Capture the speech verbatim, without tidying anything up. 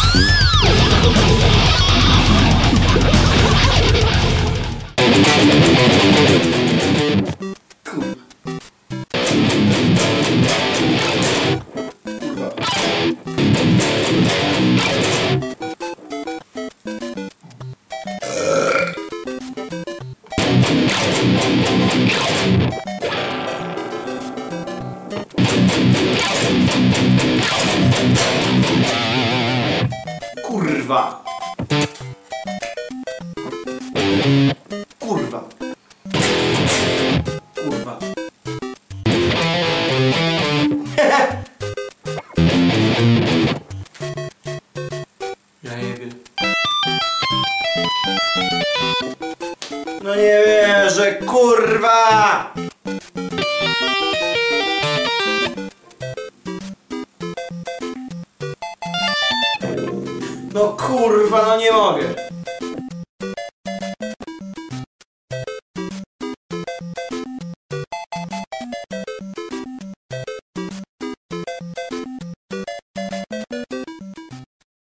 Kurwa! Kurwa! Kurwa! Ja jebie. No nie wierzę, kurwa! No kurwa, no nie mogę.